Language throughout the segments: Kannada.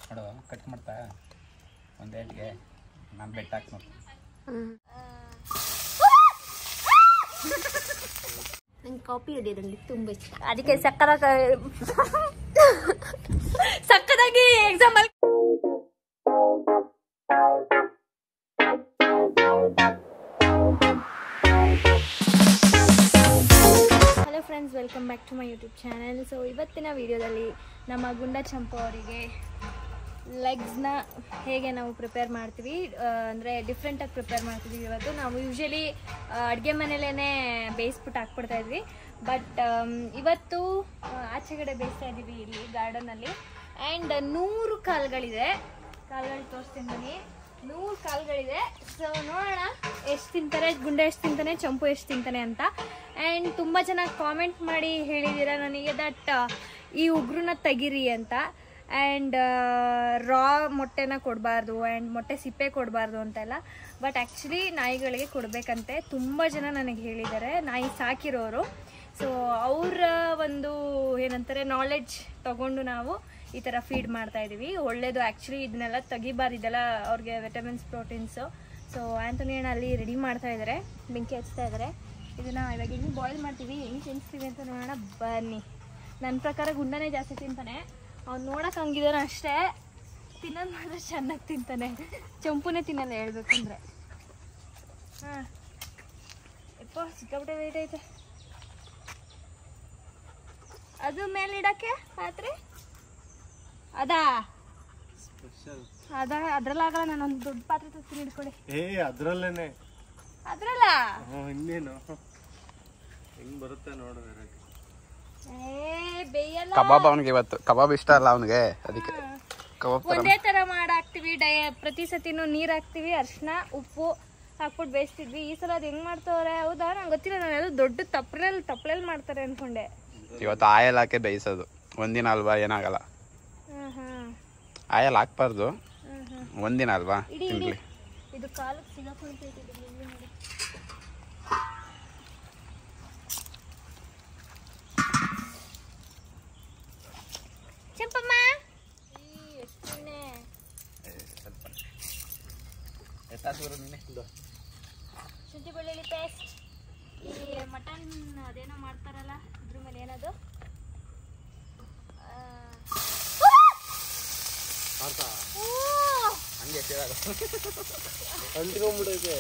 ನೋಡು ಕಟ್ ಮಾಡ್ತಾ ಒಂದು ಏಟ್ಗೆ ನಾನು ಬೆಟ್ಟ ಹಾಕಿ ನೋಡಿ. ನಂಗೆ ಕಾಫಿ ಹೊಡಿಯೋದ್ರಲ್ಲಿ ತುಂಬ ಇಷ್ಟ, ಅದಕ್ಕೆ ಸಕ್ಕದಾಗಿ ಎಕ್ಸಾಮ್ ಅಲ್ಲಿ. Hello friends, welcome back to my YouTube channel. So ಇವತ್ತಿನ ವಿಡಿಯೋದಲ್ಲಿ ನಮ್ಮ ಗುಂಡ ಚಂಪು ಅವರಿಗೆ ಲೆಗ್ಸ್ನ ಹೇಗೆ ನಾವು ಪ್ರಿಪೇರ್ ಮಾಡ್ತೀವಿ, ಅಂದರೆ ಡಿಫ್ರೆಂಟಾಗಿ ಪ್ರಿಪೇರ್ ಮಾಡ್ತೀವಿ. ಇವತ್ತು ನಾವು ಯೂಶ್ವಲಿ ಅಡುಗೆ ಮನೇಲೇ ಬೇಯಿಸ್ಬಿಟ್ಟು ಹಾಕ್ಬಿಡ್ತಾ ಇದ್ವಿ, ಬಟ್ ಇವತ್ತು ಆಚೆಗಡೆ ಬೇಯಿಸ್ತಾ ಇದ್ದೀವಿ ಇಲ್ಲಿ ಗಾರ್ಡನಲ್ಲಿ. ಆ್ಯಂಡ್ 100 ಕಾಳುಗಳು ತೋರಿಸ್ತೀನಿ ಬನ್ನಿ. 100 ಕಾಳುಗಳಿದೆ. ಸೊ ನೋಡೋಣ ಎಷ್ಟು ತಿಂತಾರೆ, ಗುಂಡ ಎಷ್ಟು ತಿಂತಾನೆ, ಚಂಪು ಎಷ್ಟು ತಿಂತಾನೆ ಅಂತ. ಆ್ಯಂಡ್ ತುಂಬ ಚೆನ್ನಾಗಿ ಕಾಮೆಂಟ್ ಮಾಡಿ ಹೇಳಿದ್ದೀರಾ ನನಗೆ ದಟ್ ಈ ಉಗುರನ್ನ ತೆಗೀರಿ ಅಂತ. ಆ್ಯಂಡ್ ರಾ ಮೊಟ್ಟೆನ ಕೊಡಬಾರ್ದು ಆ್ಯಂಡ್ ಮೊಟ್ಟೆ ಸಿಪ್ಪೆ ಕೊಡಬಾರ್ದು ಅಂತೆಲ್ಲ. ಬಟ್ ಆ್ಯಕ್ಚುಲಿ ನಾಯಿಗಳಿಗೆ ಕೊಡಬೇಕಂತೆ ತುಂಬ ಜನ ನನಗೆ ಹೇಳಿದ್ದಾರೆ, ನಾಯಿ ಸಾಕಿರೋರು. ಸೊ ಅವರ ಒಂದು ಏನಂತಾರೆ ನಾಲೆಡ್ಜ್ ತಗೊಂಡು ನಾವು ಈ ಥರ ಫೀಡ್ ಮಾಡ್ತಾ ಇದ್ದೀವಿ. ಒಳ್ಳೇದು ಆ್ಯಕ್ಚುಲಿ, ಇದನ್ನೆಲ್ಲ ತೆಗಿಬಾರ್ದು, ಇದೆಲ್ಲ ಅವ್ರಿಗೆ ವಿಟಮಿನ್ಸ್, ಪ್ರೋಟೀನ್ಸು. ಸೊ ಆ್ಯಂಟೋನಿ ಅಣ್ಣ ಅಲ್ಲಿ ರೆಡಿ ಮಾಡ್ತಾ ಇದ್ದಾರೆ, ಬೆಂಕಿ ಹಚ್ತಾ ಇದ್ದಾರೆ. ಇದನ್ನು ಇವಾಗ ಹೆಂಗೆ ಬಾಯ್ಲ್ ಮಾಡ್ತೀವಿ, ಹೆಂಗೆ ತಿನ್ನಿಸ್ತೀವಿ ಅಂತ ನೋಡೋಣ ಬನ್ನಿ. ನನ್ನ ಪ್ರಕಾರ ಗುಂಡನೇ ಜಾಸ್ತಿ ತಿಂತಾನೆ. ಅವ್ನು ನೋಡೋಕೆ ಹಂಗಿದಾನೆ ಅಷ್ಟೇ, ತಿನ್ನೋದು ಮಾತ್ರ ಚೆನ್ನಾಗಿ ತಿಂತಾನೆ. ಚಂಪುನೇ ತಿನ್ನಲ್ಲ ಹೇಳ್ಬೇಕಂದ್ರೆ. ಹಾಂ ಎಪ್ಪ ಸಿಕ್ಕಾಬಿಟ್ಟೆ ವೇಟ್ ಐತೆ. ಅದು ಮೇಲೆ ಇಡೋಕ್ಕೆ ಪಾತ್ರೆ ಅದಾ ಅದ್ರಲ್ಲಾಗಲ್ಲ. ನಾನೊಂದು ದೊಡ್ಡ ಪಾತ್ರೆ ತರ್ತೀನಿ, ಹಿಡ್ಕೊಳ್ಳಿ. ಅದ್ರಲ್ಲೇನೆ ಅದ್ರಲ್ಲ ಇನ್ನೇನು ಹೆಂಗ್ ಬರುತ್ತೆ ನೋಡಿದ್ರೆ. ಬೇಯಲ್ಲ. ಕಬಾಬ್ ಅವನಿಗೆ ಇವತ್ತು ಕಬಾಬ್ ಇಷ್ಟ ಅಲ್ಲ ಅವನಿಗೆ, ಅದಕ್ಕೆ ಕಬಾಬ್ ಒಂದೇ ತರ ಮಾಡಾಕ್ತಿವಿ. ಪ್ರತಿ ಸತಿನೂ ನೀರ್ ಹಾಕ್ತಿವಿ, ಅರ್ಶಿನ ಉಪ್ಪು ಹಾಕ್ಬಿಟ್ಟು ಬೇಯಿಸ್ತಿದ್ವಿ. ಈ ಸಲ ಅದು ಹೆಂಗ್ ಮಾಡ್ತವ್ರೆ ಹೌದಾ, ನಂಗೆ ಗೊತ್ತಿಲ್ಲ. ನಾನೆಲ್ಲ ದೊಡ್ಡ ತಪ್ಪಲೆಲ್ಲಿ ಮಾಡ್ತಾರೆ ಅನ್ಕೊಂಡೆ. ಇವತ್ತು ಆಯಲ್ ಹಾಕಿ ಬೇಯಿಸೋದು, ಒಂದಿನ ಅಲ್ವಾ, ಏನಾಗಲ್ಲ. ಆಯಲ್ ಹಾಕ್ಬಾರ್ದು, ಒಂದಿನ ಅಲ್ವಾ ತಿನ್ಲಿ. ಇದು ಕಾಲಕ್ಕೆ ಸಿಗಾಕೊಂತೈತಿ. ಚಂಪಮ್ಮ ಶುಂಠಿ ಬೆಳ್ಳುಳ್ಳಿ ಪೇಸ್ಟ್, ಈ ಮಟನ್ ಅದೇನೋ ಮಾಡ್ತಾರಲ್ಲ ಇದ್ರ ಮೇಲೆ ಏನದು ಅಂಟ್ಕೊಂಡ್ಬಿಡೈತೆ.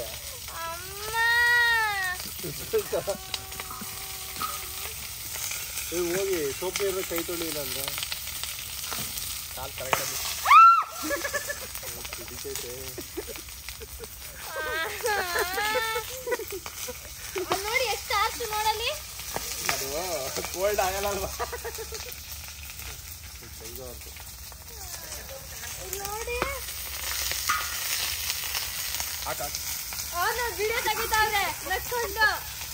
ಹೋಗಿ ಸೋಪ್ ನೀರ ಕೈ ತೊಳಿಲ್ಲ ಅಂದ್ರೆ ಕಾಲು ಕೆಳಗಡೆ ಹಿಡಿತೈತೆ. ನೋಡಿ ಎಷ್ಟು ಆಸ್ತು ನೋಡಲಿ. ಅದು ಕೋಲ್ಡ್ ಆಗಲ್ಲ ಅಲ್ವಾ. ನೋಡಿ ಅವನು ವಿಡಿಯೋ ತೆಗಿತಾವ್ರೆ ನಡ್ಕೊಂಡು.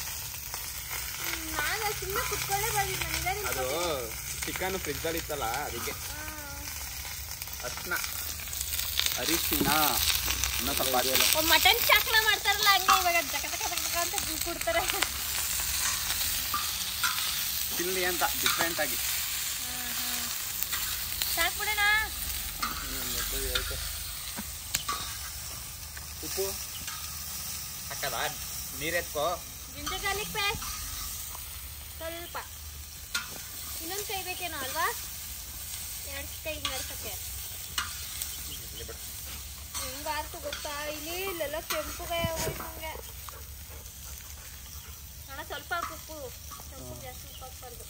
ನಾನು ಸುಮ್ಮನೆ ಕುತ್ಕೊಳ್ಳೇ ಬಂದಿದ್ದೆ. ಅದು ಚಿಕನ್ ಫ್ರಿಜ್ ಅಲ್ಲಿ ಇತ್ತಲ್ಲ, ಅದಕ್ಕೆ ಅರಿಶಿನ ಸ್ವಲ್ಪ ಮಟನ್ ಚಾಕ್ನ ಮಾಡ್ತಾರಲ್ಲ ಹಂಗೆ ಇವಾಗ ಜಕ ಅಂತ ಕೊಡ್ತಾರೆ. ತಿನ್ಲಿ ಅಂತ ಡಿಫ್ರೆಂಟ್ ಆಗಿ. ಸಾಕ್ಬಿಡೋಣ. ಉಪ್ಪು ಹಾಕದ, ನೀರೆತ್ಕೋ. ಜಿಂಜರ್ ಗಾರ್ಲಿಕ್ ಪೇಸ್ಟ್ ಸ್ವಲ್ಪ, ಇನ್ನೊಂದು ಕೈ ಬೇಕೇನೋ ಅಲ್ವಾ, 2 ಕೈ ನಡ್ಸಕ್ಕೆ. ಹೆಂಗಾರ್ತು ಗೊತ್ತಾ, ಇಲ್ಲೆಲ್ಲ ಕೆಂಪುಗೆ ಹೋಯ್ತು ನಮಗೆ. ನೋಡ ಸ್ವಲ್ಪ ಉಪ್ಪು, ಕೆಂಪು ಜಾಸ್ತಿ ಉಪ್ಪು ಹಾಕ್ಬಾರ್ದು.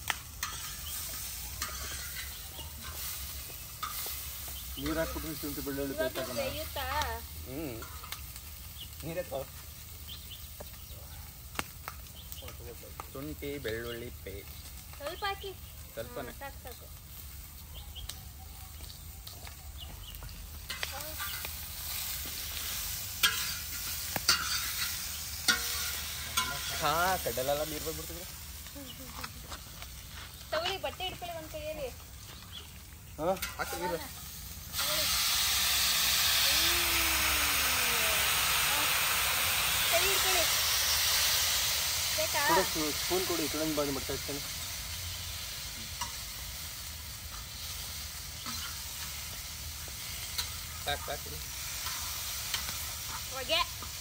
ನೀರು ಹಾಕ್ಬಿಟ್ರೆ ಶುಂಠಿ ಬೆಳ್ಳುಳ್ಳಿ ಪೇಸ್ಟ್ ಹಾಕೋಣ. ಬೇಯುತ್ತಾ? ನೀರೆತ್ಕೋ. ಶುಂಠಿ ಬೆಳ್ಳುಳ್ಳಿ ಪೇಸ್ಟ್ ಸ್ವಲ್ಪ ಹಾಕಿ, ಸ್ವಲ್ಪನೇ. ಸಾಕು ಸಾಕು. ಕಡ್ಡೆಲ್ಲ ನೀರು ಬಂದ್ಬಿಡ್ತಿದ್ರೆ. ತಗೊಳ್ಳಿ, ಬಟ್ಟೆ ಹಿಡ್ಕೊಳ್ಳಿ ಒಂದು ಕೈಯಲ್ಲಿ. ಹಾಕಿ ನೀರು. ಕೈ ಹಿಡ್ಕೊಳ್ಳಿ. ಬೇಕಾ? ಸ್ಪೂನ್ ಕೊಡಿ, ಕಡೆ ಬಂದು ಮಾಡ್ತಾ ಇರ್ತಾನೆ. ಹೊಗೆ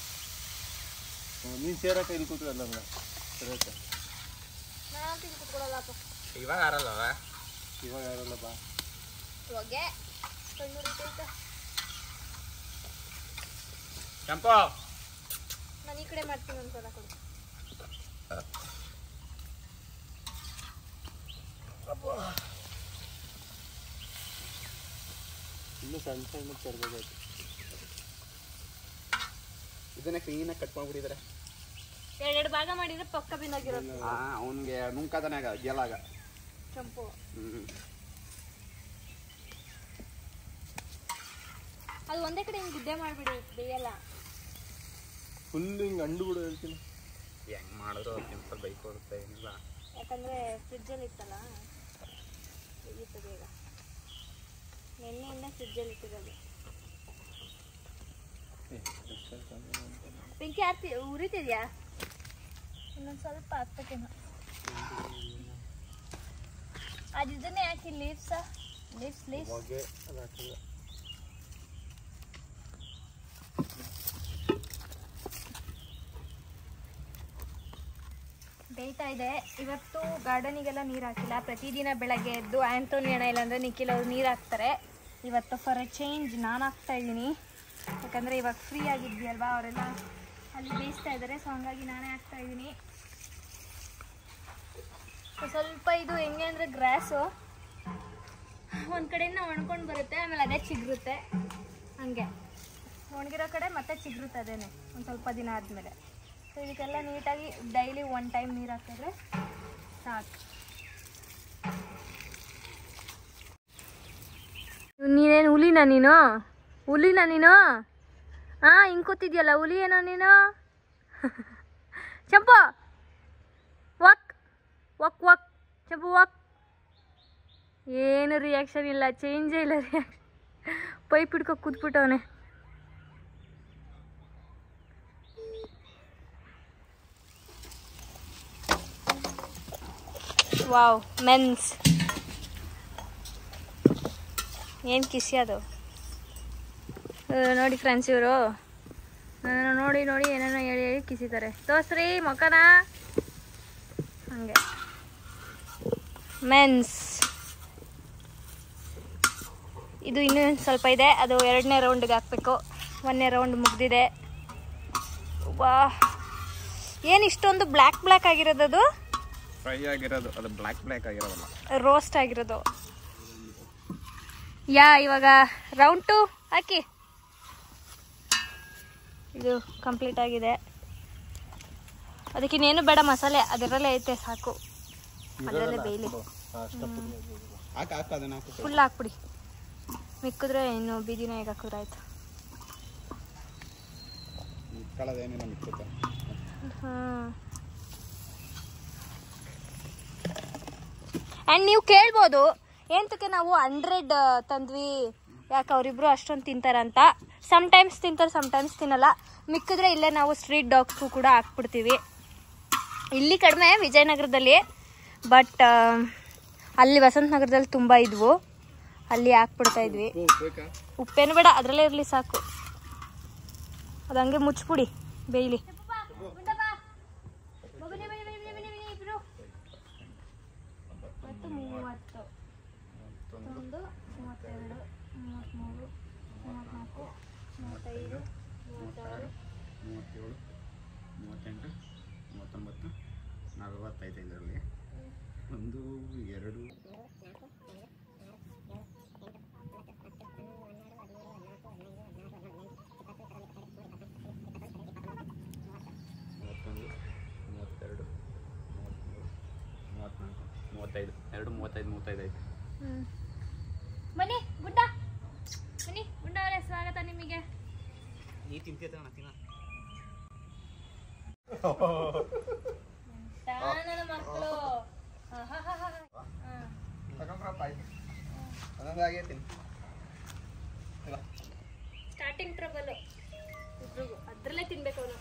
ನೀನು ಸೇರಕ್ಕೆ ಇಲ್ಲಿ ಕೂತ್ಕೊಳ್ಳಲ್ಲ ಸರಿಯಕ್ಕ ನಾನು ತಿಂದು ಕುತ್ಕೊಳ್ಳಲ್ಲಪ್ಪ. ಇವಾಗ ಆರಲ್ಲವ ಇವಾಗ ಯಾರಲ್ಲ ಬಾ ಹೊಗೆ ಕಣ್ಣು ಉರಿತೈತೆ. ಚಂಪು ನಾನು ಈ ಕಡೆ ಮಾಡ್ತೀನಿ ಒಂದ್ಸಲ ಕೊಡು. ಇನ್ನೂ ಸಣ್ಣ ಸಣ್ಣ ತರಬೇಕಾಯ್ತು. ಇದನ್ನ ಕ್ಲೀನಾಗಿ ಕಟ್ ಮಾಡ್ಬಿಟ್ಟಿದ್ದಾರೆ. ಎರಡೆರಡು ಭಾಗ ಮಾಡಿದ್ರೆ ಪಕ್ಕ ಬಿಂದಾಗಿರೋದು. ಅವನಿಗೆ ನುಂಕದನಾಗ ಗೆಲಾಗ ಚಂಪು ಅದು ಒಂದೇ ಕಡೆ ಹಿಂಗೆ ಗುಡ್ಡೆ ಮಾಡಿಬಿಡಿ, ಬೇಯಲ್ಲ. ಫುಲ್ ಹಿಂಗೆ ಅಂಡು ಬಿಡು ಹೇಳ್ತೀನಿ. ಹೆಂಗ್ ಮಾಡಿದ್ರು ಸಿಂಪಲ್ ಬೈಕ್ ಹೋಗುತ್ತೆ ಏನಿಲ್ಲ. ಯಾಕಂದರೆ ಫ್ರಿಜ್ಜಲ್ಲಿ ಇತ್ತಲ್ಲ ಬೇಯಿತ್ತು ಬೇಗ. ನೆನ್ನೆಯಿಂದ ಫ್ರಿಜ್ಜಲ್ಲಿ ಇಟ್ಟಿರೋದು. ಬೆಂಕಿ ಆರ್ತಿ ಉರಿತಿದ್ಯಾ? ಇನ್ನೊಂದು ಸ್ವಲ್ಪ ಹಾಕ್ಬೇಕೇನೋ. ಅದು ಇದನ್ನೇ ಹಾಕಿ ಲೀವ್ಸ್ ಹೊಗೆ ಅದು ಹಾಕಿಲ್ಲ. ಬೇಯ್ತಾ ಇದೆ. ಇವತ್ತು ಗಾರ್ಡನಿಗೆಲ್ಲ ನೀರು ಹಾಕಿಲ್ಲ. ಪ್ರತಿದಿನ ಬೆಳಗ್ಗೆ ಎದ್ದು ಆ್ಯಂಟೋನಿ ಅಣ್ಣ ಇಲ್ಲಾಂದರೆ ನಿಖಿಲ್ ಅವರು ನೀರು ಹಾಕ್ತಾರೆ. ಇವತ್ತು ಫಾರ್ ಎ ಚೇಂಜ್ ನಾನು ಹಾಕ್ತಾಯಿದ್ದೀನಿ. ಯಾಕಂದರೆ ಇವಾಗ ಫ್ರೀ ಆಗಿದ್ವಿ ಅಲ್ವಾ, ಅವರೆಲ್ಲ ಅಲ್ಲಿ ಬೇಯಿಸ್ತಾ ಇದ್ದಾರೆ. ಸೊ ಹಂಗಾಗಿ ನಾನೇ ಹಾಕ್ತಾಯಿದ್ದೀನಿ. ಸ್ವಲ್ಪ ಇದು ಹೆಂಗೆ ಅಂದರೆ ಗ್ರಾಸು ಒಂದು ಕಡೆಯಿಂದ ಒಣ್ಕೊಂಡು ಬರುತ್ತೆ, ಆಮೇಲೆ ಅದೇ ಚಿಗುರುತ್ತೆ. ಹಂಗೆ ಒಣಗಿರೋ ಕಡೆ ಮತ್ತೆ ಚಿಗುರುತ್ತೆ ಅದೇನೆ ಒಂದು ಸ್ವಲ್ಪ ದಿನ ಆದಮೇಲೆ. ಸೊ ಇದಕ್ಕೆಲ್ಲ ನೀಟಾಗಿ ಡೈಲಿ 1 ಟೈಮ್ ನೀರು ಹಾಕಿದ್ರೆ ಸಾಕು. ನೀನೇನು ಹುಲಿನಾ ನೀನು? ಹಾಂ ಹಿಂಗೆ ಕೂತಿದ್ಯಲ್ಲ, ಹುಲಿ ಏನೋ ನೀನು? Champu walk walk walk Champu walk. ಏನು ರಿಯಾಕ್ಷನ್ ಇಲ್ಲ, ಚೇಂಜೇ ಇಲ್ಲ ರಿಯಾಕ್ಷನ್. ಪೈಪ್ ಹಿಡ್ಕೊ ಕೂತ್ಬಿಟ್ಟವನೆ. ವಾವ್ ಮೆನ್ಸ್ ಏನು ಕಿಸಿ ಅದು ನೋಡಿ ಫ್ರೆಂಡ್ಸ್. ಇವರು ನನ್ನನ್ನು ನೋಡಿ ನೋಡಿ ಏನೇನೋ ಹೇಳಿ ಹೇಳಿ ಕಿಸಿತಾರೆ. ತೋರ್ಸ್ರಿ ಮೊಕನ. ಹಂಗೆ ಮೆನ್ಸ್. ಇದು ಇನ್ನೂ ಸ್ವಲ್ಪ ಇದೆ, ಅದು 2ನೇ ರೌಂಡ್ಗೆ ಹಾಕಬೇಕು. 1ನೇ ರೌಂಡ್ ಮುಗ್ದಿದೆ. ವಾ ಏನು ಇಷ್ಟೊಂದು ಬ್ಲ್ಯಾಕ್ ಆಗಿರೋದು? ಅದು ಫ್ರೈ ಆಗಿರೋದು, ಅದು ಬ್ಲ್ಯಾಕ್ ಆಗಿರೋದಲ್ಲ, ರೋಸ್ಟ್ ಆಗಿರೋದು. ಇವಾಗ ರೌಂಡ್ 2 ಹಾಕಿ. ಇದು ಕಂಪ್ಲೀಟ್ ಆಗಿದೆ. ಅದಕ್ಕೆ ಇನ್ನೇನು ಬೇಡ, ಮಸಾಲೆ ಅದರಲ್ಲೇ ಐತೆ ಸಾಕು. ಅದರಲ್ಲೇ ಬೇಯಲಿ. ಫುಲ್ ಹಾಕ್ಬಿಡಿ, ಮಿಕ್ಕಿದ್ರೆ ಇನ್ನು ಬೀದಿನ ಹೇಗೆ ಹಾಕಿದ್ರೆ ಆಯ್ತು. ಹಾಂ. ಆ್ಯಂಡ್ ನೀವು ಕೇಳ್ಬೋದು ಏನಕ್ಕೆ ನಾವು 100 ತಂದ್ವಿ, ಯಾಕೆ ಅವರಿಬ್ರು ಅಷ್ಟೊಂದು ತಿಂತಾರಂತ. ಸಮ್ಟೈಮ್ಸ್ ತಿಂತಾರೆ, ಸಮ್ಟೈಮ್ಸ್ ತಿನ್ನಲ್ಲ. ಮಿಕ್ಕಿದ್ರೆ ಇಲ್ಲೇ ನಾವು ಸ್ಟ್ರೀಟ್ ಡಾಗ್ಸ್ಗೂ ಕೂಡ ಹಾಕ್ಬಿಡ್ತೀವಿ. ಇಲ್ಲಿ ಕಡಿಮೆ ವಿಜಯನಗರದಲ್ಲಿ, ಬಟ್ ಅಲ್ಲಿ ವಸಂತ ನಗರದಲ್ಲಿ ತುಂಬ ಇದ್ವು, ಅಲ್ಲಿ ಹಾಕ್ಬಿಡ್ತಾ ಇದ್ವಿ. ಉಪ್ಪೇನು ಬೇಡ, ಅದರಲ್ಲೇ ಇರಲಿ ಸಾಕು. ಅದು ಹಂಗೆ ಮುಚ್ಬಿಡಿ, ಬೇಯಲಿ. 45 ಇದರಲ್ಲಿ 1 2 35 ಐತೆ. ಬನ್ನಿ ಗುಡ್ಡ, ಬನ್ನಿ ಗುಡ್ಡ ಅವರೇ, ಸ್ವಾಗತ ನಿಮಗೆ. ನೀ ತಿಂತೀಯ ತಿನ್ನ. ನನ್ನ ಮಕ್ಕಳು ಸ್ಟಾರ್ಟಿಂಗ್ ಟ್ರಬಲ್ ಇಬ್ರಿಗೂ, ಅದ್ರಲ್ಲೇ ತಿನ್ಬೇಕು ಅವನು.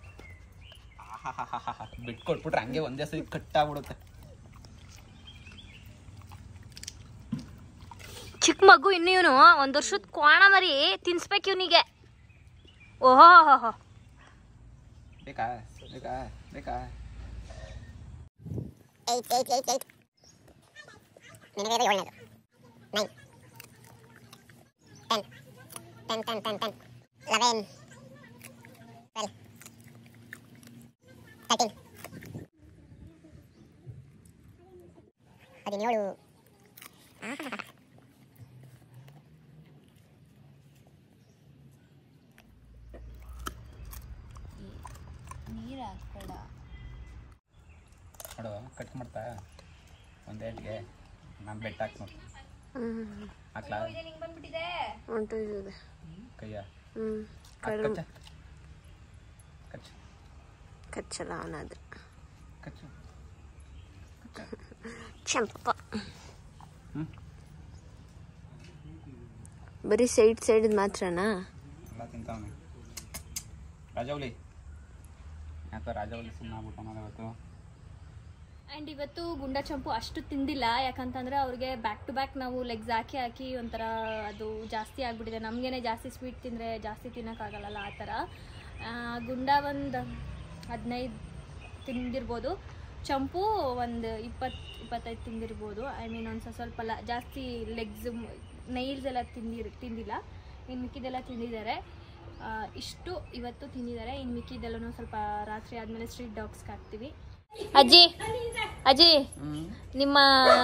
ಬಿಟ್ಕೊಟ್ಬಿಟ್ರೆ ಹಂಗೆ ಒಂದೇ ಸರಿ ಕಟ್ಟಾಗ್ಬಿಡುತ್ತೆ. ಚಿಕ್ಕ ಮಗು ಇನ್ನು ಇವನು 1 ವರ್ಷದ ಕೋಣ ಮರಿ ತಿನ್ಸ್ಬೇಕು ಇವನಿಗೆ. ಓಹೋ ಬೇಕಾ ಬೇಕಾ ಬೇಕಾ ನಿನಗೆ 7ನೇದು 9 10 10 10 10 11 12 13 17 ನೀರು ಹಾಕ್ಬೇಡ ನೋಡು ಕಟ್ ಮಾಡ್ತಾ ಒಂದು ಏಟ್ಗೆ ನಾನು ಬೆಟ್ಟ ಹಾಕಿ ನೋಡಿ ಹಾಕ್ಲಾ ಉಂಟು ಇದೆ ಕೈಯ ಕಚ್ಚ ಕಚ್ಚ ಕಚ್ಚಲ ಅನ್ನೋದು ಕಚ್ಚು ಚಂಪ ಬರೀ ಸೈಡ್ ಮಾತ್ರನಾ ಎಲ್ಲ ತಿಂತಾವನೆ. ರಾಜವಲಿ ಯಾಕೆ ರಾಜವಲಿ ಸುಮ್ಮನೆ ಆಗ್ಬಿಟ್ಟು ಇವತ್ತು. ಆ್ಯಂಡ್ ಇವತ್ತು ಗುಂಡ ಚಂಪು ಅಷ್ಟು ತಿಂದಿಲ್ಲ, ಯಾಕಂತಂದರೆ ಅವ್ರಿಗೆ ಬ್ಯಾಕ್ ಟು ಬ್ಯಾಕ್ ನಾವು ಲೆಗ್ಸ್ ಹಾಕಿ ಒಂಥರ ಅದು ಜಾಸ್ತಿ ಆಗಿಬಿಟ್ಟಿದೆ. ನಮಗೇನೆ ಜಾಸ್ತಿ ಸ್ವೀಟ್ ತಿಂದರೆ ಜಾಸ್ತಿ ತಿನ್ನೋಕ್ಕಾಗಲ್ಲ ಆ ಥರ. ಗುಂಡ ಒಂದು 15 ತಿಂದಿರ್ಬೋದು, ಚಂಪು ಒಂದು 20-25 ತಿಂದಿರ್ಬೋದು. ಐ ಮೀನ್ ಒಂದು ಸ್ವಲ್ಪ ಜಾಸ್ತಿ ಲೆಗ್ಸ್ ನೈಲ್ಸ್ ಎಲ್ಲ ತಿಂದಿಲ್ಲ. ಇನ್ನು ಮಿಕ್ಕಿದೆಲ್ಲ ತಿಂದಿದ್ದಾರೆ. ಇಷ್ಟು ಇವತ್ತು ತಿಂದಿದ್ದಾರೆ. ಇನ್ನು ಮಿಕ್ಕಿದೆಲ್ಲನೂ ಸ್ವಲ್ಪ ರಾತ್ರಿ ಆದಮೇಲೆ ಸ್ಟ್ರೀಟ್ ಡಾಗ್ಸ್ಗೆ ಹಾಕ್ತೀವಿ. ಅಜ್ಜಿ ನಿಮ್ಮ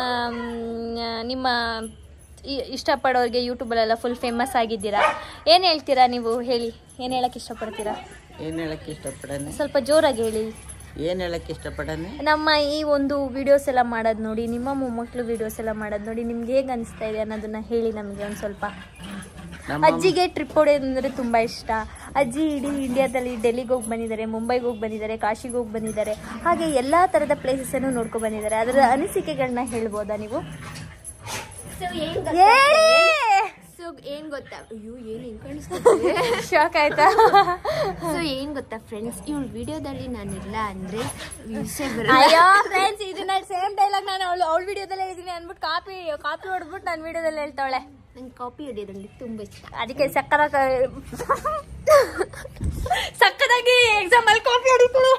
ಇಷ್ಟಪಡೋರಿಗೆ ಯೂಟ್ಯೂಬಲ್ಲೆಲ್ಲ ಫುಲ್ ಫೇಮಸ್ ಆಗಿದ್ದೀರಾ. ಏನು ಹೇಳ್ತೀರಾ ನೀವು? ಹೇಳಿ, ಏನು ಹೇಳಕ್ಕೆ ಇಷ್ಟಪಡ್ತೀರಾ? ಏನು ಹೇಳಕ್ಕೆ ಇಷ್ಟಪಡನೆ? ಸ್ವಲ್ಪ ಜೋರಾಗಿ ಹೇಳಿ. ಏನು ಹೇಳಕ್ಕೆ ಇಷ್ಟಪಡನೆ? ನಮ್ಮ ಈ ಒಂದು ವಿಡಿಯೋಸ್ ಎಲ್ಲ ಮಾಡೋದು ನೋಡಿ, ನಿಮ್ಮ ಮೊಮ್ಮಕ್ಕಳು ವಿಡಿಯೋಸ್ ಎಲ್ಲ ಮಾಡೋದು ನೋಡಿ ನಿಮ್ಗೆ ಹೇಗೆ ಅನಿಸ್ತಾ ಇದೆ ಅನ್ನೋದನ್ನ ಹೇಳಿ ನಮಗೆ ಒಂದು ಸ್ವಲ್ಪ. ಅಜ್ಜಿಗೆ ಟ್ರಿಪ್ ಹೊಡೆಯೋದಂದರೆ ತುಂಬ ಇಷ್ಟ. ಅಜ್ಜಿ ಇಡೀ ಇಂಡಿಯಾದಲ್ಲಿ ಡೆಲ್ಲಿಗೆ ಹೋಗಿ ಬಂದಿದ್ದಾರೆ, ಮುಂಬೈಗೆ ಹೋಗಿ ಬಂದಿದ್ದಾರೆ, ಕಾಶಿಗೆ ಹೋಗಿ ಬಂದಿದ್ದಾರೆ, ಹಾಗೆ ಎಲ್ಲ ಥರದ ಪ್ಲೇಸಸ್ಸನ್ನು ನೋಡ್ಕೊಂಡು ಬಂದಿದ್ದಾರೆ. ಅದರ ಅನಿಸಿಕೆಗಳನ್ನ ಹೇಳ್ಬೋದಾ ನೀವು? ಏನ್ ಗೊತ್ತಾ, ಅಯ್ಯೋ ಏನು ಹೆಂಗ್ ಕಾಣಿಸ್ತಾರೆ, ಶಾಕ್ ಆಯ್ತಾ? ಸೊ ಏನ್ ಗೊತ್ತಾ ಫ್ರೆಂಡ್ಸ್, ಇವಳ ವಿಡಿಯೋದಲ್ಲಿ ನಾನಿಲ್ಲ ಅಂದ್ರೆ ಅಯ್ಯೋ ಫ್ರೆಂಡ್ಸ್, ಇದನ್ನ ಸೇಮ್ ಡೈಲಾಗ್ ನಾನು ಅವಳ ವಿಡಿಯೋದಲ್ಲೇ ಹೇಳಿದೀನಿ ಅಂದ್ಬಿಟ್ಟು ಕಾಪಿ ಹೊಡೆದ್ಬಿಟ್ಟು ನನ್ನ ವಿಡಿಯೋದಲ್ಲಿ ಹೇಳ್ತಾವಳೆ. ನಂಗೆ ಕಾಪಿ ಹೊಡಿಯೋದ್ರಲ್ಲಿ ತುಂಬಾ ಇಷ್ಟ. ಅದಕ್ಕೆ ಸಕ್ಕದಾಗಿ ಎಕ್ಸಾಮ್ ಅಲ್ಲಿ ಕಾಪಿ ಹೊಡಿತಾಳೆ.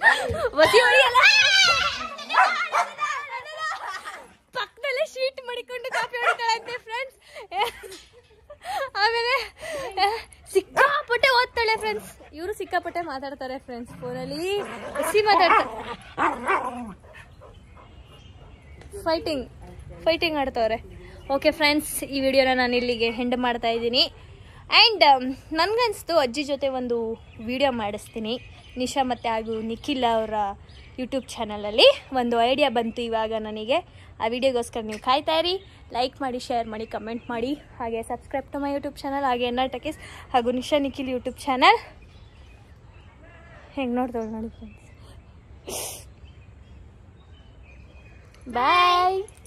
ಪಕ್ಕದಲ್ಲೇ ಶೀಟ್ ಮಾಡಿಕೊಂಡು ಕಾಪಿ ಹೊಡಿತಾಳಂತೆ ಫ್ರೆಂಡ್ಸ್. ಆಮೇಲೆ ಸಿಕ್ಕಾಪಟ್ಟೆ ಓದ್ತಾಳೆ ಫ್ರೆಂಡ್ಸ್. ಇವರು ಸಿಕ್ಕಾಪಟ್ಟೆ ಮಾತಾಡ್ತಾರೆ ಫ್ರೆಂಡ್ಸ್, ಫೋನಲ್ಲಿ ಬಿಸಿ ಮಾತಾಡ್ತಾರೆ. ಫೈಟಿಂಗ್ ಆಡ್ತವ್ರೆ. ಓಕೆ ಫ್ರೆಂಡ್ಸ್, ಈ ವಿಡಿಯೋನ ನಾನು ಇಲ್ಲಿಗೆ ಎಂಡ್ ಮಾಡ್ತಾ ಇದ್ದೀನಿ. ಆ್ಯಂಡ್ ನನಗನ್ನಿಸ್ತು ಅಜ್ಜಿ ಜೊತೆ ಒಂದು ವಿಡಿಯೋ ಮಾಡಿಸ್ತೀನಿ, ನಿಶಾ ಮತ್ತು ಹಾಗೂ ನಿಖಿಲ್ ಅವರ ಯೂಟ್ಯೂಬ್ ಚಾನಲಲ್ಲಿ. ಒಂದು ಐಡಿಯಾ ಬಂತು ಇವಾಗ ನನಗೆ. ಆ ವಿಡಿಯೋಗೋಸ್ಕರ ನೀವು ಕಾಯ್ತಾ ಇರಿ. ಲೈಕ್ ಮಾಡಿ, ಶೇರ್ ಮಾಡಿ, ಕಮೆಂಟ್ ಮಾಡಿ, ಹಾಗೆ subscribe to my YouTube channel, ಹಾಗೆ ಎನ್.ಆರ್. ಟಕೀಸ್ ಹಾಗೂ ನಿಶಾ ನಿಖಿಲ್ ಯೂಟ್ಯೂಬ್ ಚಾನಲ್. ಹೆಂಗೆ ನೋಡ್ತೇವೆ ನೋಡಿ ಫ್ರೆಂಡ್ಸ್. ಬಾಯ್.